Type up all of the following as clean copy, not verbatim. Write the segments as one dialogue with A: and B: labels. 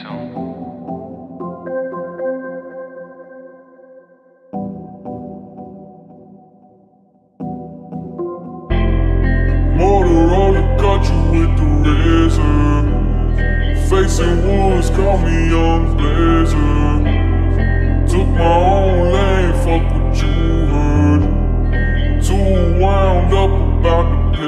A: Motorola got you with the razor. Facing woods, call me Young Blazer. Took my own lane, fuck what you heard. Too wound up about the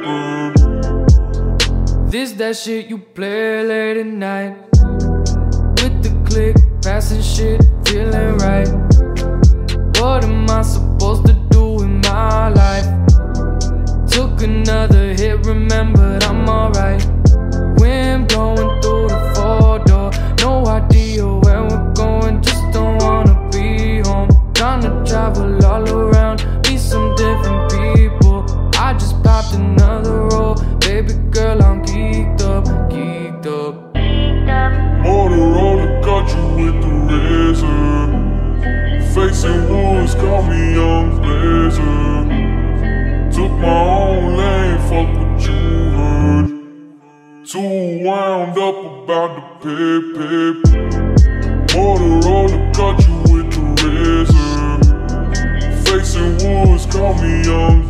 A: paper.
B: This that shit you play late at night. With the click, passing shit, feeling right. What am I supposed to do with my life? Took another hit, remembered I'm alright. Wind blowing through the four-door. No idea where we're going, just don't wanna be home. Trying to travel all around, meet some different people. I just popped another roll, baby girl, I'm geeked up, geeked up.
A: Motorola got you with the razor. Facing woods, call me Young Blazer. Took my own lane, fuck what you heard. Too wound up about the paper. Motorola got you with the razor. Facing woods, call me Young